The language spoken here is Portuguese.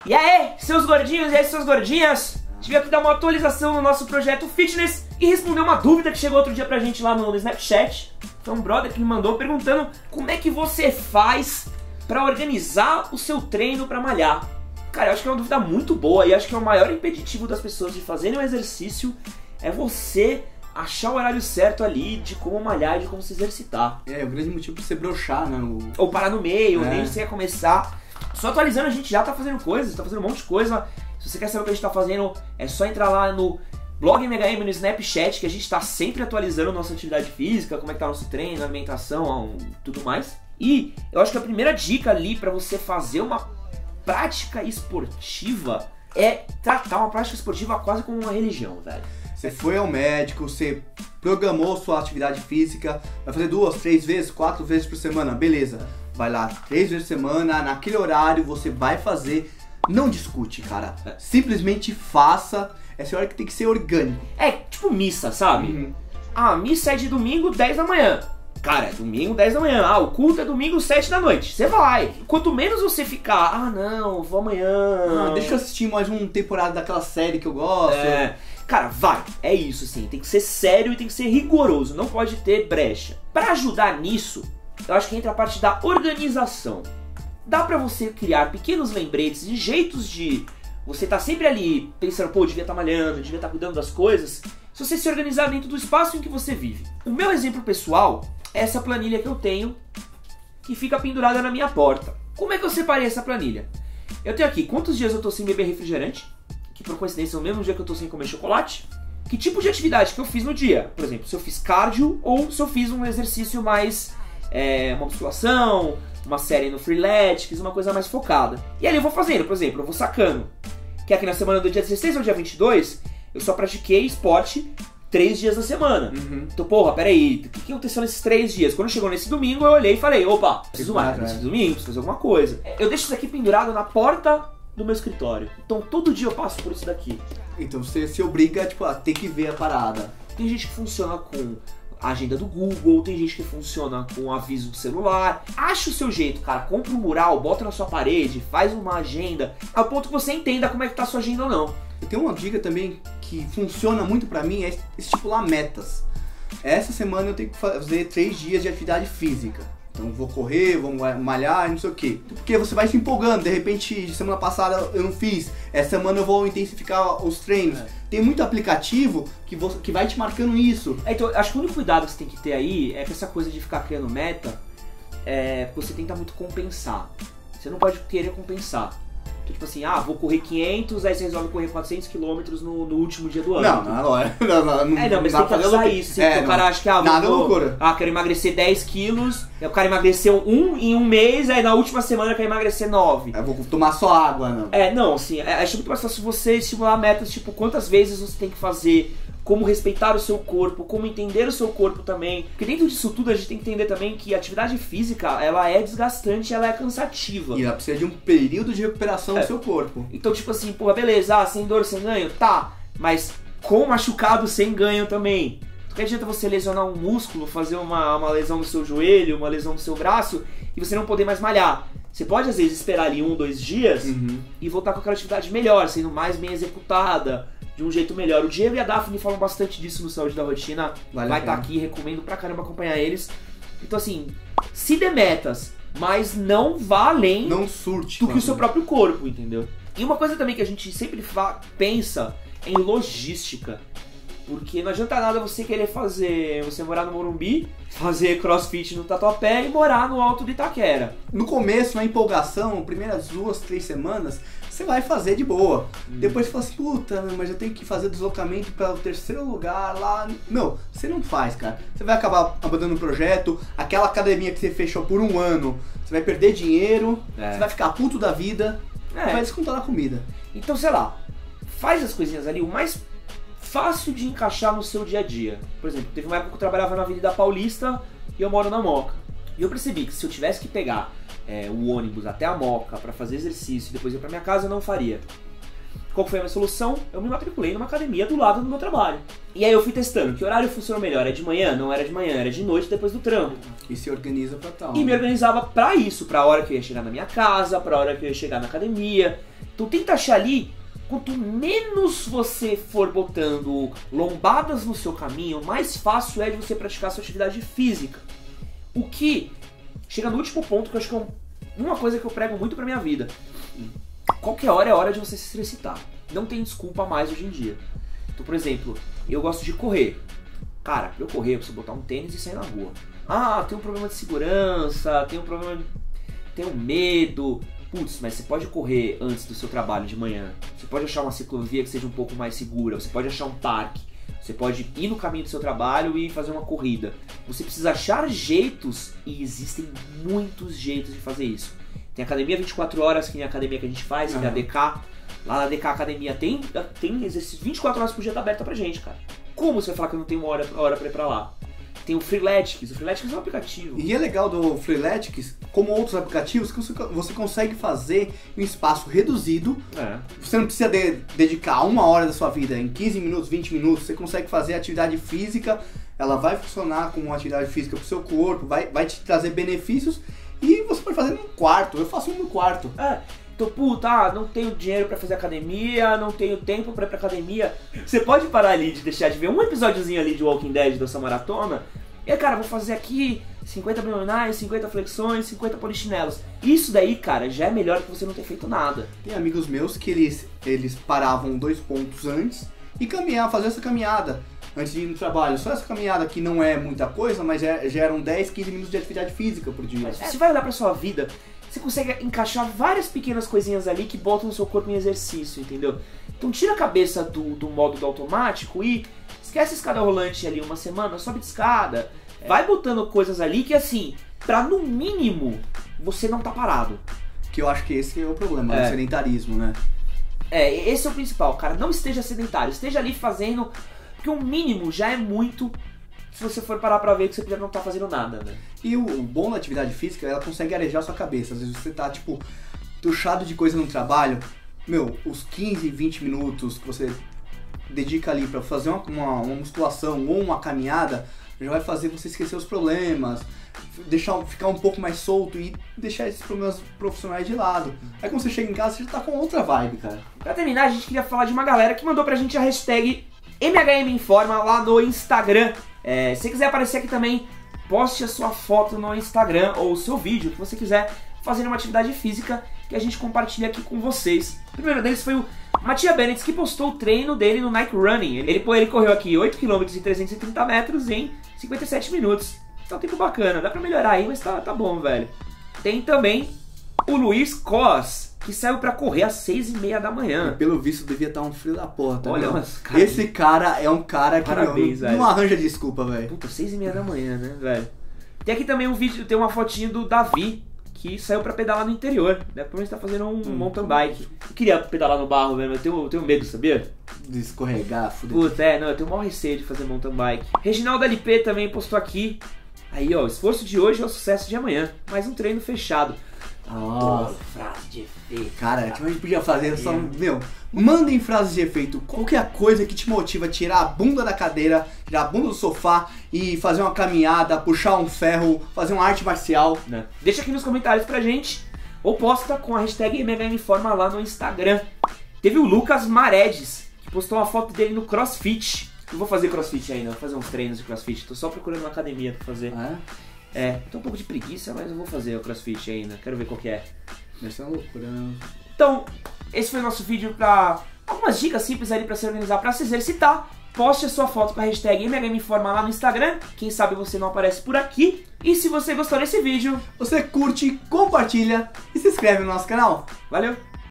E aí, seus gordinhos e aí, suas gordinhas? Tive aqui dar uma atualização no nosso projeto Fitness e responder uma dúvida que chegou outro dia pra gente lá no Snapchat. Foi um brother que me mandou perguntando como é que você faz pra organizar o seu treino pra malhar. Cara, eu acho que é uma dúvida muito boa e acho que é o maior impeditivo das pessoas de fazerem um exercício é você achar o horário certo ali de como malhar e de como se exercitar. É, o grande motivo pra você broxar, né? Ou parar no meio, ou nem você ia começar. Só atualizando, a gente já tá fazendo coisas, tá fazendo um monte de coisa. Se você quer saber o que a gente tá fazendo, é só entrar lá no Blog MHM, no Snapchat, que a gente tá sempre atualizando nossa atividade física, como é que tá nosso treino, alimentação, tudo mais. E eu acho que a primeira dica ali pra você fazer uma prática esportiva é tratar uma prática esportiva quase como uma religião, velho. Você foi ao médico, você programou sua atividade física, vai fazer 2, 3 vezes, 4 vezes por semana, beleza. Vai lá 3 vezes por semana, naquele horário você vai fazer. Não discute, cara. Simplesmente faça. Essa hora que tem que ser orgânico. É tipo missa, sabe? Ah, missa é de domingo, 10 da manhã. Cara, é domingo, 10 da manhã. Ah, o culto é domingo, 7 da noite. Você vai. Quanto menos você ficar, ah não, vou amanhã. Deixa eu assistir mais uma temporada daquela série que eu gosto. Cara, vai. É isso, assim. Tem que ser sério e tem que ser rigoroso. Não pode ter brecha. Pra ajudar nisso, eu acho que entra a parte da organização. Dá pra você criar pequenos lembretes e jeitos de você tá sempre ali pensando, pô, devia estar malhando, devia estar cuidando das coisas, se você se organizar dentro do espaço em que você vive. O meu exemplo pessoal é essa planilha que eu tenho, que fica pendurada na minha porta. Como é que eu separei essa planilha? Eu tenho aqui quantos dias eu tô sem beber refrigerante, que por coincidência é o mesmo dia que eu tô sem comer chocolate, que tipo de atividade que eu fiz no dia, por exemplo, se eu fiz cardio ou se eu fiz um exercício mais, uma musculação, uma série no freeletics, uma coisa mais focada. E ali eu vou fazendo, por exemplo, eu vou sacando que aqui na semana do dia 16 ao dia 22, eu só pratiquei esporte 3 dias da semana. Então, porra, peraí, o que aconteceu nesses 3 dias? Quando chegou nesse domingo, eu olhei e falei, opa, preciso mais, nesse domingo, preciso fazer alguma coisa. Eu deixo isso aqui pendurado na porta do meu escritório. Então, todo dia eu passo por isso daqui. Então, você se obriga, tipo, a ter que ver a parada. Tem gente que funciona com a agenda do Google, tem gente que funciona com o aviso do celular. Acha o seu jeito, cara. Compra um mural, bota na sua parede, faz uma agenda, ao ponto que você entenda como é que tá a sua agenda ou não. Eu tenho uma dica também que funciona muito pra mim, é estipular metas. Essa semana eu tenho que fazer 3 dias de atividade física. Então vou correr, vou malhar, não sei o quê. Porque você vai se empolgando, de repente semana passada eu não fiz, essa semana eu vou intensificar os treinos. Tem muito aplicativo que vai te marcando isso. Então acho que o único cuidado que você tem que ter aí é que essa coisa de ficar criando meta, você tenta muito compensar. Você não pode querer compensar. Então, tipo assim, vou correr 500, aí você resolve correr 400 km no último dia do ano. Não, mas tem que avisar isso. O cara acha que, loucura. Quero emagrecer 10 quilos, aí o cara emagreceu 1 em um mês, aí na última semana quer emagrecer 9. Eu vou tomar só água, não. Não, assim, acho muito mais fácil você estimular metas, tipo, quantas vezes você tem que fazer, como respeitar o seu corpo, como entender o seu corpo também. Porque dentro disso tudo a gente tem que entender também que a atividade física, ela é desgastante, ela é cansativa. E ela precisa de um período de recuperação do seu corpo. Então, tipo assim, pô, beleza, sem dor, sem ganho, tá. Mas com machucado, sem ganho também. Não adianta você lesionar um músculo, fazer uma lesão no seu joelho, uma lesão no seu braço, e você não poder mais malhar. Você pode, às vezes, esperar ali 1, 2 dias e voltar com aquela atividade melhor, sendo mais bem executada, de um jeito melhor. O Diego e a Daphne falam bastante disso no Saúde da Rotina. Vai estar aqui, recomendo pra caramba acompanhar eles. Então assim, se dê metas, mas não vá além não surte do que o seu próprio corpo, entendeu? E uma coisa também que a gente sempre pensa é em logística. Porque não adianta nada você querer você morar no Morumbi, fazer crossfit no Tatuapé e morar no Alto de Itaquera. No começo, na empolgação, primeiras 2, 3 semanas, você vai fazer de boa. Depois você fala assim, puta, mas eu tenho que fazer deslocamento para o 3º lugar lá. Meu, você não faz, cara. Você vai acabar abandonando o projeto, aquela academia que você fechou por 1 ano, você vai perder dinheiro, você vai ficar puto da vida, vai descontar na comida. Então, sei lá, faz as coisinhas ali, o mais fácil de encaixar no seu dia a dia. Por exemplo, teve uma época que eu trabalhava na Avenida Paulista e eu moro na Moca. E eu percebi que se eu tivesse que pegar o ônibus até a Moca para fazer exercício e depois ir para minha casa, eu não faria. Qual foi a minha solução? Eu me matriculei numa academia do lado do meu trabalho. E aí eu fui testando. Que horário funcionou melhor? É de manhã? Não era de manhã, era de noite depois do trampo. E se organiza pra tal. E me organizava pra isso, pra hora que eu ia chegar na minha casa, pra hora que eu ia chegar na academia. Então tenta achar ali, quanto menos você for botando lombadas no seu caminho, mais fácil é de você praticar a sua atividade física. O que chega no último ponto, que eu acho que é uma coisa que eu prego muito pra minha vida. Qualquer hora é hora de você se exercitar. Não tem desculpa mais hoje em dia. Então, por exemplo, eu gosto de correr. Cara, pra eu correr, eu preciso botar um tênis e sair na rua. Ah, tem um problema de segurança, tenho medo. Putz, mas você pode correr antes do seu trabalho de manhã. Você pode achar uma ciclovia que seja um pouco mais segura. Você pode achar um parque. Você pode ir no caminho do seu trabalho e fazer uma corrida. Você precisa achar jeitos, e existem muitos jeitos de fazer isso. Tem academia 24 horas, que nem a academia que a gente faz, que é a DK. Lá na DK Academia tem exercício 24 horas por dia, tá aberta pra gente, cara. Como você vai falar que eu não tenho uma hora pra ir pra lá? Tem o Freeletics. O Freeletics é um aplicativo. E é legal do Freeletics, como outros aplicativos, que você consegue fazer em um espaço reduzido. Você não precisa dedicar 1 hora da sua vida, em 15 minutos, 20 minutos. Você consegue fazer atividade física, ela vai funcionar como uma atividade física pro seu corpo, vai te trazer benefícios. E você pode fazer no quarto. Eu faço no quarto. Então, puta, não tenho dinheiro pra fazer academia, não tenho tempo pra ir pra academia. Você pode parar ali de deixar de ver um episódiozinho ali de Walking Dead da sua maratona. E aí, cara, vou fazer aqui 50 abdominais, 50 flexões, 50 polichinelos. Isso daí, cara, já é melhor que você não ter feito nada. Tem amigos meus que eles paravam 2 pontos antes e fazer essa caminhada antes de ir no trabalho. Só essa caminhada que não é muita coisa, mas já eram 10, 15 minutos de atividade física por dia. Você vai olhar pra sua vida, você consegue encaixar várias pequenas coisinhas ali que botam o seu corpo em exercício, entendeu? Então tira a cabeça do modo do automático e esquece a escada rolante ali uma semana, sobe de escada. Vai botando coisas ali que, assim, pra no mínimo você não tá parado. Que eu acho que esse é o problema, o sedentarismo, né? Esse é o principal, cara. Não esteja sedentário, esteja ali fazendo, porque o mínimo já é muito se você for parar pra ver que você não tá fazendo nada, né? E o bom da atividade física, ela consegue arejar a sua cabeça. Às vezes você tá, tipo, tuchado de coisa no trabalho, os 15, 20 minutos que você dedica ali pra fazer uma musculação ou uma caminhada, já vai fazer você esquecer os problemas, ficar um pouco mais solto e deixar esses problemas profissionais de lado. Aí quando você chega em casa, você já tá com outra vibe, cara. Pra terminar, a gente queria falar de uma galera que mandou pra gente a hashtag MHMinforma lá no Instagram. Se você quiser aparecer aqui também, poste a sua foto no Instagram ou o seu vídeo que você quiser fazer uma atividade física que a gente compartilha aqui com vocês. O primeiro deles foi o Matia Bennett, que postou o treino dele no Nike Running. Ele correu aqui 8 km e 330 metros em 57 minutos. Tá um tempo bacana, dá pra melhorar aí, mas tá bom, velho. Tem também o Luiz Cos, que saiu pra correr às 6h30 da manhã. E pelo visto devia estar um frio da porra, tá? Olha, esse cara é um cara que parabéns, não arranja desculpa, velho. Puta, 6h30 da manhã, né, velho? Tem aqui também um vídeo, tem uma fotinho do Davi, que saiu pra pedalar no interior, né? Pelo menos tá fazendo um mountain bike. Eu queria pedalar no barro mesmo, eu tenho medo, sabia? De escorregar, fuder. Puta, eu tenho o maior receio de fazer mountain bike. Reginaldo LP também postou aqui. Aí, ó, o esforço de hoje é o sucesso de amanhã. Mais um treino fechado. Nossa, frase de efeito. Cara, a gente podia fazer só, mandem frases de efeito. Qualquer coisa que te motiva a tirar a bunda da cadeira, tirar a bunda do sofá e fazer uma caminhada, puxar um ferro, fazer uma arte marcial. Deixa aqui nos comentários pra gente, ou posta com a hashtag MHMinforma lá no Instagram. Teve o Lucas Maredes, que postou uma foto dele no CrossFit. Não vou fazer CrossFit ainda, vou fazer uns treinos de CrossFit. Tô só procurando uma academia pra fazer. Tô um pouco de preguiça, mas eu vou fazer o CrossFit ainda. Quero ver qual que é. Vai ser uma loucura. Então, esse foi o nosso vídeo pra algumas dicas simples ali pra se organizar, pra se exercitar. Poste a sua foto com a hashtag MHMinforma lá no Instagram. Quem sabe você não aparece por aqui. E se você gostou desse vídeo, você curte, compartilha e se inscreve no nosso canal. Valeu!